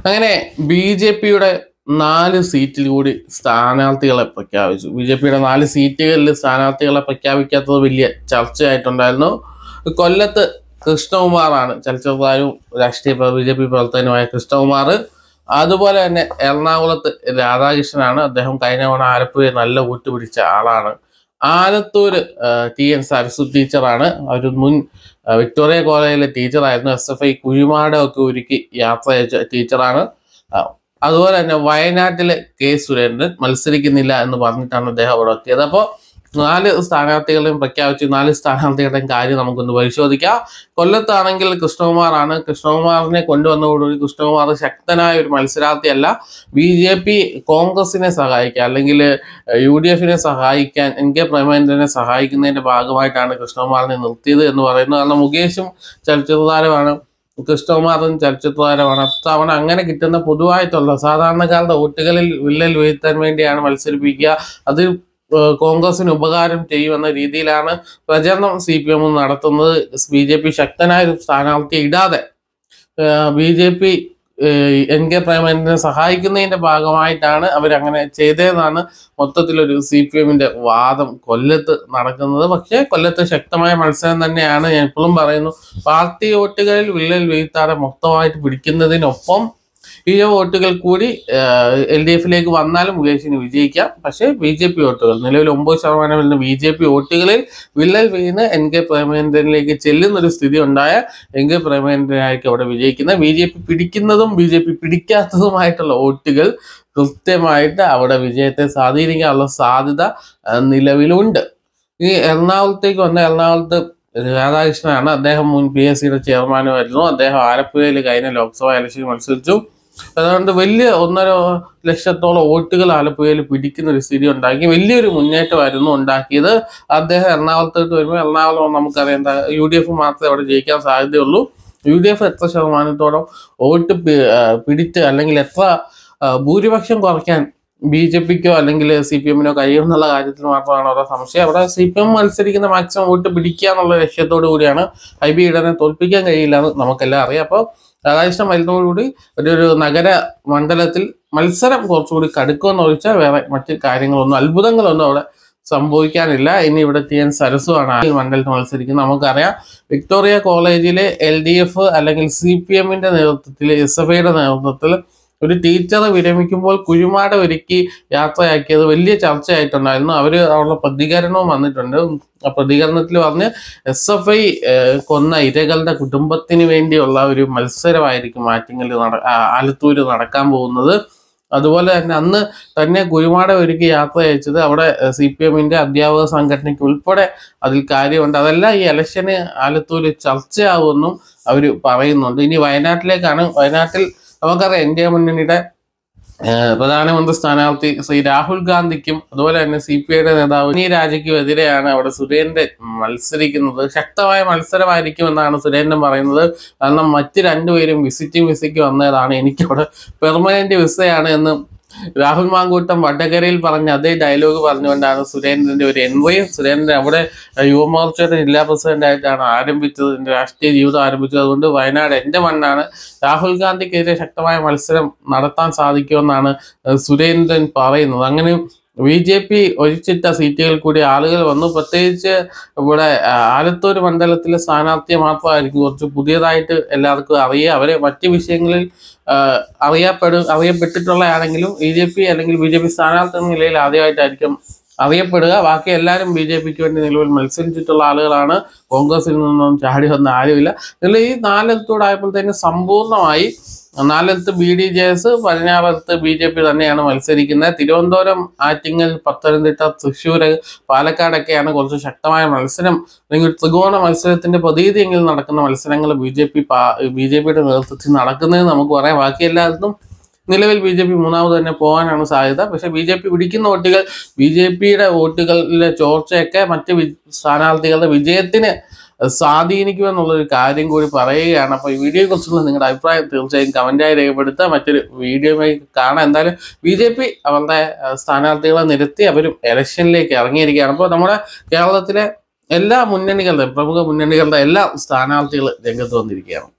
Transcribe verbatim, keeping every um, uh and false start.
അങ്ങനെ B J പിയുടെ നാല് സീറ്റിൽ കൂടി സ്ഥാനാർത്ഥികളെ പ്രഖ്യാപിച്ചു. ബി ജെ പിയുടെ നാല് സീറ്റുകളിൽ സ്ഥാനാർത്ഥികളെ പ്രഖ്യാപിക്കാത്തത് വലിയ ചർച്ചയായിട്ടുണ്ടായിരുന്നു. കൊല്ലത്ത് കൃഷ്ണകുമാറാണ്, ചലച്ചിത്ര താരവും രാഷ്ട്രീയ ബി ജെ പി പ്രവർത്തകനുമായ കൃഷ്ണകുമാർ. അതുപോലെ തന്നെ എറണാകുളത്ത് രാധാകൃഷ്ണനാണ്. അദ്ദേഹം കഴിഞ്ഞ തവണ ആലപ്പുഴയിൽ നല്ല വോട്ട് പിടിച്ച ആളാണ്. ആലത്തൂര് ടി എൻ സരസ്വതി ടീച്ചറാണ്. ഒരു മുൻ വിക്ടോറിയ കോളേജിലെ ടീച്ചറായിരുന്നു. എസ് എഫ് ഐ കുഴിമാടമൊക്കെ ഒരുക്കി യാത്ര അയച്ച ടീച്ചറാണ്. അതുപോലെ തന്നെ വയനാട്ടിലെ കെ സുരേന്ദ്രൻ മത്സരിക്കുന്നില്ല എന്ന് പറഞ്ഞിട്ടാണ് അദ്ദേഹം അവിടെ എത്തിയത്. അപ്പോൾ നാല് സ്ഥാനാർത്ഥികളെയും പ്രഖ്യാപിച്ചു. നാല് സ്ഥാനാർത്ഥികളുടെയും കാര്യം നമുക്കൊന്ന് പരിശോധിക്കാം. കൊല്ലത്താണെങ്കിൽ കൃഷ്ണകുമാറാണ്. കൃഷ്ണകുമാറിനെ കൊണ്ടുവന്നതോടുകൂടി കൃഷ്ണകുമാർ ശക്തനായ ഒരു മത്സരാർത്ഥിയല്ല. ബി ജെ പി കോൺഗ്രസിനെ സഹായിക്കാൻ അല്ലെങ്കിൽ യു ഡി എഫിനെ സഹായിക്കാൻ എൻ കെ പ്രേമചന്ദ്രനെ സഹായിക്കുന്നതിന്റെ ഭാഗമായിട്ടാണ് കൃഷ്ണകുമാറിനെ നിർത്തിയത് എന്ന് പറയുന്നത്. കാരണം മുകേഷും ചലച്ചിത്ര താരമാണ്, കൃഷ്ണകുമാറും ചലച്ചിത്ര താരമാണ്. തവണ അങ്ങനെ കിട്ടുന്ന പൊതുവായിട്ടുള്ള സാധാരണക്കാരുടെ വോട്ടുകളിൽ വിള്ളൽ വീഴ്ത്താൻ വേണ്ടിയാണ് മത്സരിപ്പിക്കുക. അത് കോൺഗ്രസിന് ഉപകാരം ചെയ്യുമെന്ന രീതിയിലാണ് പ്രചരണം സി പി എം നടത്തുന്നത്. ബി ജെ പി ശക്തനായ ഒരു സ്ഥാനാർത്ഥിയെ ഇടാതെ B J P N K പ്രേമചന്ദ്രനെ സഹായിക്കുന്നതിന്റെ ഭാഗമായിട്ടാണ് അവരങ്ങനെ ചെയ്തതെന്നാണ് മൊത്തത്തിലൊരു സി പി എമ്മിന്റെ വാദം കൊല്ലത്ത് നടക്കുന്നത്. പക്ഷേ കൊല്ലത്ത് ശക്തമായ മത്സരം തന്നെയാണ്. ഞാൻ എപ്പോഴും പറയുന്നു, പാർട്ടി വോട്ടുകളിൽ വിള്ളൽ വീഴ്ത്താതെ മൊത്തമായിട്ട് പിടിക്കുന്നതിനൊപ്പം ഈ വോട്ടുകൾ കൂടി എൽ ഡി എഫിലേക്ക് വന്നാലും മുകേഷിന് വിജയിക്കാം. പക്ഷേ ബി ജെ പി വോട്ടുകൾ നിലവിൽ ഒമ്പത് ശതമാനം വരുന്ന ബി ജെ പി വോട്ടുകളിൽ വിള്ളൽ വീണ് എൻ കെ പ്രേമചന്ദ്രനിലേക്ക് ചെല്ലുന്നൊരു സ്ഥിതി ഉണ്ടായ എൻ കെ പ്രേമചന്ദ്രനായിരിക്കും അവിടെ വിജയിക്കുന്നത്. ബി ജെ പി പിടിക്കുന്നതും ബി ജെ പി പിടിക്കാത്തതുമായിട്ടുള്ള വോട്ടുകൾ കൃത്യമായിട്ട് അവിടെ വിജയത്തെ സ്വാധീനിക്കാനുള്ള സാധ്യത നിലവിലുണ്ട്. ഈ എറണാകുളത്തേക്ക് വന്ന എറണാകുളത്ത് രാധാകൃഷ്ണനാണ്. അദ്ദേഹം മുൻ പി എസ് സിയുടെ ചെയർമാനുമായിരുന്നു. അദ്ദേഹം ആലപ്പുഴയിൽ കഴിഞ്ഞ ലോക്സഭാ ഇലക്ഷനിൽ മത്സരിച്ചു. അതുകൊണ്ട് വലിയ ഒന്നര ലക്ഷത്തോളം വോട്ടുകൾ ആലപ്പുഴയിൽ പിടിക്കുന്ന ഒരു സ്ഥിതി ഉണ്ടാക്കി. വലിയൊരു മുന്നേറ്റമായിരുന്നു ഉണ്ടാക്കിയത്. അദ്ദേഹം എറണാകുളത്തോട്ട് വരുമ്പോൾ എറണാകുളം നമുക്കറിയാം യു ഡി എഫ് മാത്രമേ അവിടെ ജയിക്കാൻ സാധ്യതയുള്ളൂ. യു ഡി എഫ് എത്ര ശതമാനത്തോളം വോട്ട് പിടിച്ച് അല്ലെങ്കിൽ എത്ര ഭൂരിപക്ഷം കുറയ്ക്കാൻ ബി ജെ പിക്കോ അല്ലെങ്കിൽ സി പി എമ്മിനോ കഴിയുമെന്നുള്ള കാര്യത്തിൽ മാത്രമാണ് ഓരോ സംശയം. അവിടെ സി പി എം മത്സരിക്കുന്ന മാക്സിമം വോട്ട് പിടിക്കുക എന്നുള്ള ലക്ഷ്യത്തോടു കൂടിയാണ്. ഹൈബി ഈഡനെ തോൽപ്പിക്കാൻ കഴിയില്ല എന്ന് നമുക്കെല്ലാം അറിയാം. അപ്പോൾ രാധാകൃഷ്ണൻ വരുന്നതോടുകൂടി ഒരു ഒരു നഗര മണ്ഡലത്തിൽ മത്സരം കുറച്ചുകൂടി കടുക്കുമെന്ന് ചോദിച്ചാൽ വേറെ മറ്റ് കാര്യങ്ങളൊന്നും അത്ഭുതങ്ങളൊന്നും അവിടെ സംഭവിക്കാനില്ല. ഇനി ഇവിടെ ടി എൻ സരസുവാണ് ആ മണ്ഡലത്തിൽ മത്സരിക്കുന്നത്. നമുക്കറിയാം വിക്ടോറിയ കോളേജിലെ എൽ ഡി എഫ് അല്ലെങ്കിൽ സി പി എമ്മിന്റെ നേതൃത്വത്തിൽ എസ് എഫ് ഐയുടെ നേതൃത്വത്തിൽ ഒരു ടീച്ചറെ വിരമിക്കുമ്പോൾ കുഴിമാട ഒരുക്കി യാത്രയാക്കിയത് വലിയ ചർച്ചയായിട്ടുണ്ടായിരുന്നു. അവര് അവരുടെ പ്രതികരണവും വന്നിട്ടുണ്ട്. ആ പ്രതികരണത്തിൽ പറഞ്ഞ് എസ് എഫ് ഐ കൊന്ന ഇരകളുടെ കുടുംബത്തിന് വേണ്ടിയുള്ള ഒരു മത്സരമായിരിക്കും ആറ്റിങ്ങൽ നട ആലത്തൂര് നടക്കാൻ പോകുന്നത്. അതുപോലെ തന്നെ അന്ന് തന്നെ കുഴിമാട ഒരുക്കി യാത്ര അയച്ചത് അവിടെ സി പി എമ്മിന്റെ അധ്യാപക സംഘടനയ്ക്ക് ഉൾപ്പെടെ അതിൽ കാര്യമുണ്ട്. അതെല്ലാം ഈ ഇലക്ഷന് ആലത്തൂര് ചർച്ചയാവുമെന്നും അവർ പറയുന്നുണ്ട്. ഇനി വയനാട്ടിലേക്കാണ്. വയനാട്ടിൽ നമുക്കറിയാം എൻ ഡി എ മുന്നണിയുടെ പ്രധാനമന്ത്രി സ്ഥാനാർത്ഥി ശ്രീ രാഹുൽ ഗാന്ധിക്കും അതുപോലെ തന്നെ സി പി ഐയുടെ നേതാവ് വി രാജയ്ക്കും എതിരെയാണ് അവിടെ സുരേന്ദ്രൻ മത്സരിക്കുന്നത്. ശക്തമായ മത്സരമായിരിക്കും എന്നാണ് സുരേന്ദ്രൻ പറയുന്നത്. കാരണം മറ്റ് രണ്ടുപേരും വിസിറ്റിംഗ് വിസയ്ക്ക് വന്നതാണ്, എനിക്കവിടെ പെർമനന്റ് വിസയാണ് എന്ന് രാഹുൽ മാങ്കൂട്ടം വടകരയിൽ പറഞ്ഞ അതേ ഡയലോഗ് പറഞ്ഞുകൊണ്ടാണ് സുരേന്ദ്രന്റെ ഒരു എൻട്രി. സുരേന്ദ്രൻ അവിടെ യുവമോർച്ചയുടെ ജില്ലാ പ്രസിഡന്റായിട്ടാണ് ആരംഭിച്ചത്, രാഷ്ട്രീയ ജീവിതം ആരംഭിച്ചത്. അതുകൊണ്ട് വയനാട് എന്റെ മണ്ണാണ്, രാഹുൽ ഗാന്ധിക്കെതിരെ ശക്തമായ മത്സരം നടത്താൻ സാധിക്കുമെന്നാണ് സുരേന്ദ്രൻ പറയുന്നത്. അങ്ങനെ ബി ജെ പി ഒഴിച്ചിട്ട സീറ്റുകൾ കൂടി ആളുകൾ വന്നു. പ്രത്യേകിച്ച് ഇവിടെ ആലത്തൂർ മണ്ഡലത്തിലെ സ്ഥാനാർത്ഥിയെ മാത്രമായിരിക്കും കുറച്ച് പുതിയതായിട്ട് എല്ലാവർക്കും അറിയുക. അവരെ മറ്റ് വിഷയങ്ങളിൽ അറിയപ്പെടു അറിയപ്പെട്ടിട്ടുള്ളതാണെങ്കിലും ബി ജെ പി അല്ലെങ്കിൽ ബി ജെ പി സ്ഥാനാർത്ഥി എന്ന നിലയിൽ ആദ്യമായിട്ടായിരിക്കും അറിയപ്പെടുക. ബാക്കി എല്ലാവരും ബി ജെ പിക്ക് വേണ്ടി നിലവിൽ മത്സരിച്ചിട്ടുള്ള ആളുകളാണ്. കോൺഗ്രസിൽ നിന്നും ചാടി വന്ന ആരുമില്ല. ഇതിൽ ഈ നാലിടത്തോടായപ്പോഴത്തേന് സമ്പൂർണ്ണമായി നാലിടത്ത് ബി ഡി ജെ എസ്, പതിനാറിടത്ത് ബി ജെ പി തന്നെയാണ് മത്സരിക്കുന്നത്. തിരുവനന്തപുരം, ആറ്റിങ്ങൽ, പത്തനംതിട്ട, തൃശ്ശൂർ, പാലക്കാടൊക്കെയാണ് കുറച്ച് ശക്തമായ മത്സരം അല്ലെങ്കിൽ ത്രികോണ മത്സരത്തിന്റെ പ്രതീതിയെങ്കിൽ നടക്കുന്ന മത്സരങ്ങൾ B J P B J പിയുടെ നേതൃത്വത്തിൽ നടക്കുന്നത് നമുക്ക് പറയാം. ബാക്കി എല്ലായിടത്തും നിലവിൽ ബി ജെ പി മൂന്നാമത് തന്നെ പോകാനാണ് സാധ്യത. പക്ഷെ ബി ജെ പി പിടിക്കുന്ന വോട്ടുകൾ ബി ജെ പിയുടെ വോട്ടുകളിലെ ചോർച്ചയൊക്കെ മറ്റ് സ്ഥാനാർത്ഥികളുടെ വിജയത്തിന് സ്വാധീനിക്കുമെന്നുള്ളൊരു കാര്യം കൂടി പറയുകയാണ്. അപ്പോൾ ഈ വീഡിയോയെ കുറിച്ചുള്ള നിങ്ങളുടെ അഭിപ്രായം തീർച്ചയായും കമന്റായി രേഖപ്പെടുത്തുക. മറ്റൊരു വീഡിയോയുമായി കാണാം. എന്തായാലും ബി ജെ പി അവരുടെ സ്ഥാനാർത്ഥികളെ നിരത്തി അവരും ഇലക്ഷനിലേക്ക് ഇറങ്ങിയിരിക്കുകയാണ്. അപ്പോൾ നമ്മുടെ കേരളത്തിലെ എല്ലാ മുന്നണികളുടെ പ്രമുഖ മുന്നണികളുടെ എല്ലാ സ്ഥാനാർത്ഥികൾ രംഗത്ത് വന്നിരിക്കുകയാണ്.